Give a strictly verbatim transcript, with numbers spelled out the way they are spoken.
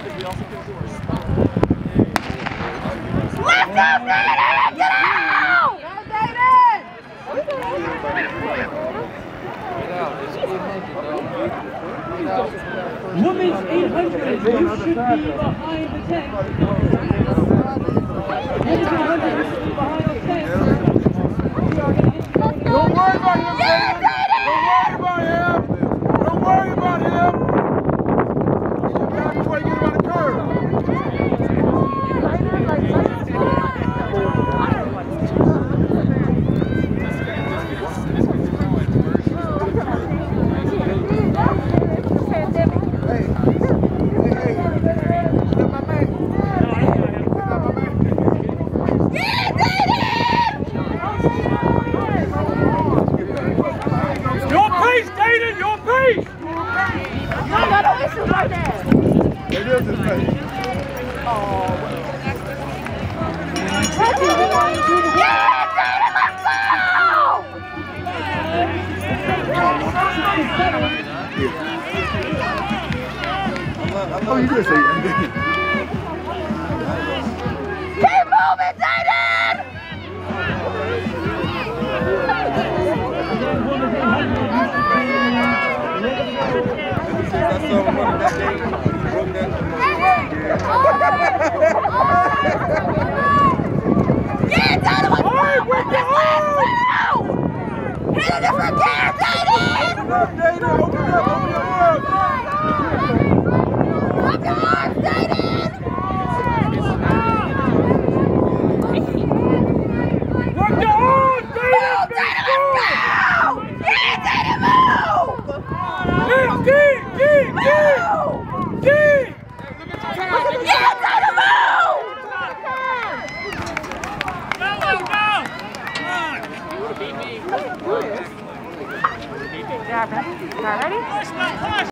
Left up, David! Get out! Go, David! Women's eight hundred, you should be behind the tent. Women's eight hundred, you should be behind the tent. Don't worry about him, David! Don't worry about him! Don't worry about him! You got to try to get him on the curve. Your pace, Dayton, your pace! No, no, no issue right there. It is his face. Yeah, David, let's go! Oh, you did say it. Keep moving, David! Yeah, David, let's go! With this last two! Hit a different gear, David! Open up, David! Open up! Open your arms! Up your arms, David! Work your arms, Move, Dayton! David, let's go! Yeah, David, move! Deep, deep, deep, deep! Yeah, David, move! Go, go, go! Come on! Yeah, ready? Ready? Push, push!